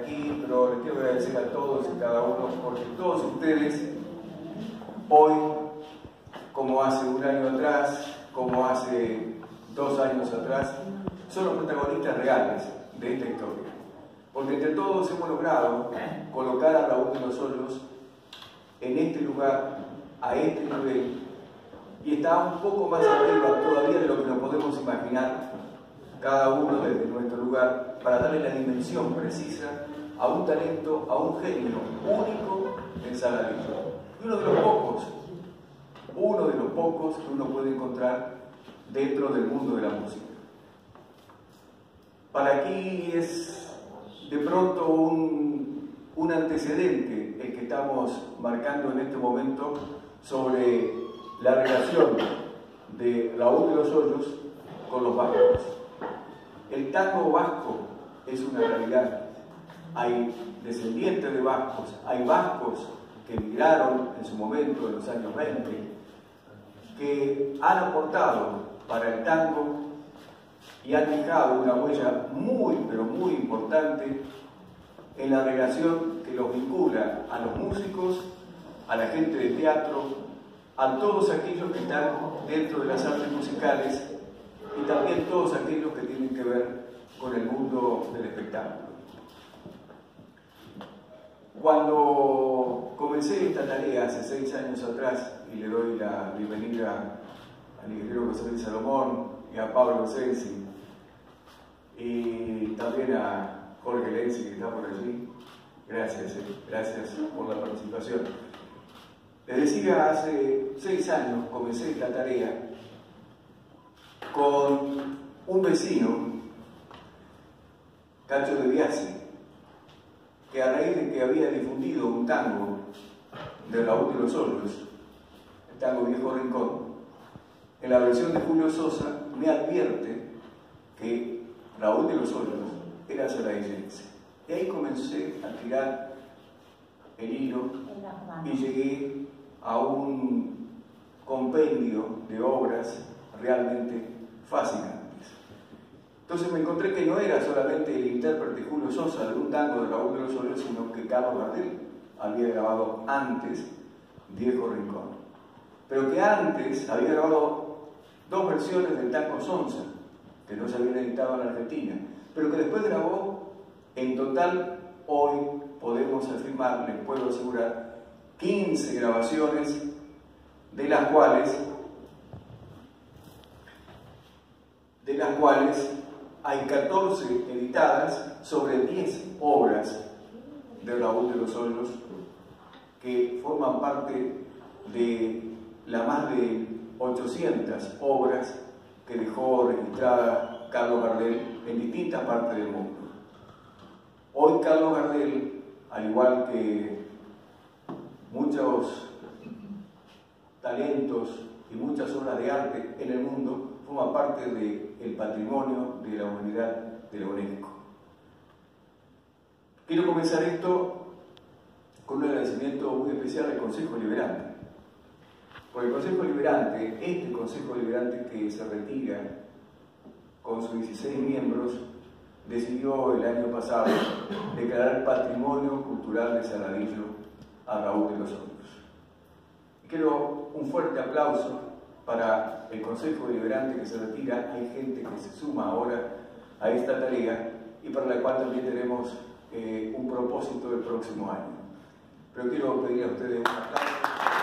aquí, pero les quiero agradecer a todos y cada uno, porque todos ustedes, hoy, como hace un año atrás, como hace 2 años atrás, son los protagonistas reales de esta historia. Porque entre todos hemos logrado colocar a Raúl de los Hoyos en este lugar, a este nivel, y está un poco más arriba todavía de lo que nos podemos imaginar cada uno desde nuestro lugar, para darle la dimensión precisa a un talento, a un genio único en Saladillo. Y uno de los pocos que uno puede encontrar dentro del mundo de la música. Para aquí es de pronto un antecedente el que estamos marcando en este momento sobre la relación de Raúl de los Hoyos con los vascos. El tango vasco es una realidad. Hay descendientes de vascos, hay vascos que emigraron en su momento, en los años 20, que han aportado para el tango y han dejado una huella muy, pero muy importante en la relación que los vincula a los músicos, a la gente de teatro, a todos aquellos que están dentro de las artes musicales y también todos aquellos que tienen que ver con el mundo del espectáculo. Cuando comencé esta tarea hace 6 años atrás, y le doy la bienvenida al ingeniero José Luis Salomón y a Pablo Sensi, y también a Jorge Lenzi, que está por allí, gracias por la participación. Les decía, hace 6 años comencé esta tarea con un vecino, Cacho de Biasi, que a raíz de que había difundido un tango de Raúl de los Hoyos, el tango Viejo Rincón, en la versión de Julio Sosa, me advierte que Raúl de los Hoyos era saladillense. Y ahí comencé a tirar el hilo y llegué a un compendio de obras realmente fascinantes. Entonces me encontré que no era solamente el intérprete Julio Sosa de un tango de Raúl de los Hoyos, sino que Carlos Gardel había grabado antes Viejo Rincón. Pero que antes había grabado 2 versiones del tango Sonsa, que no se habían editado en Argentina, pero que después grabó, en total, hoy podemos afirmar, les puedo asegurar, 15 grabaciones, de las cuales hay 14 editadas sobre 10 obras de Raúl de los Hoyos que forman parte de las más de 800 obras que dejó registrada Carlos Gardel en distintas partes del mundo. Hoy Carlos Gardel, al igual que muchos talentos y muchas obras de arte en el mundo, forma parte del patrimonio de la humanidad de la UNESCO. Quiero comenzar esto con un agradecimiento muy especial al Consejo Liberante. Porque el Consejo Liberante, este Consejo Liberante que se retira con sus 16 miembros, decidió el año pasado declarar Patrimonio Cultural de Saladillo a Raúl de los Hoyos. Y quiero un fuerte aplauso para el Consejo Deliberante que se retira. Hay gente que se suma ahora a esta tarea y para la cual también tenemos un propósito del próximo año. Pero quiero pedir a ustedes un aplauso.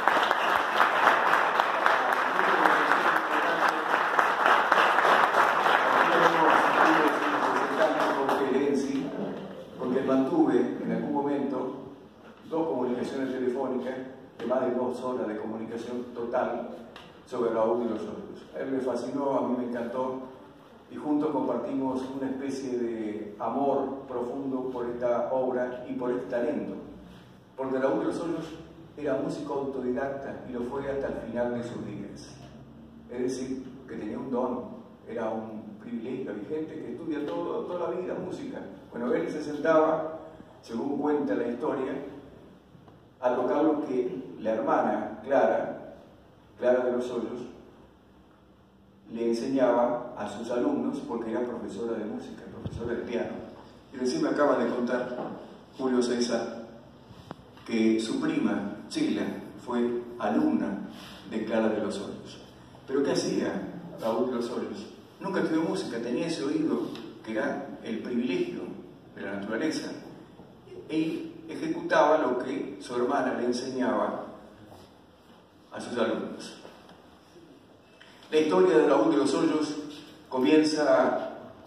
Porque mantuve en algún momento 2 comunicaciones telefónicas de más de 2 horas de comunicación total sobre Raúl de los Hoyos. A él me fascinó, a mí me encantó, y juntos compartimos una especie de amor profundo por esta obra y por este talento. Porque Raúl de los Hoyos era músico autodidacta y lo fue hasta el final de sus días. Es decir, que tenía un don, era un privilegio. Hay gente que estudia toda la vida música. Bueno, él se sentaba, según cuenta la historia, a tocar lo que la hermana Clara de los Hoyos, le enseñaba a sus alumnos, porque era profesora de música, profesora de piano. Y recién me acaban de contar Julio César, que su prima, Chila, fue alumna de Clara de los Olmos. ¿Pero qué hacía Raúl de los Olmos? Nunca estudió música, tenía ese oído que era el privilegio de la naturaleza. Y ejecutaba lo que su hermana le enseñaba a sus alumnos. La historia de Raúl de los Olmos comienza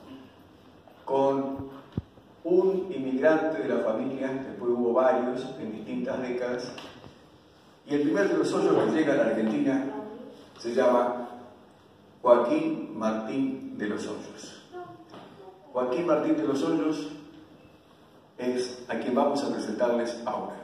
con un inmigrante de la familia, después hubo varios en distintas décadas, y el primer de los Olmos que llega a la Argentina se llama Joaquín Martín de los Olmos. Joaquín Martín de los Olmos es a quien vamos a presentarles ahora.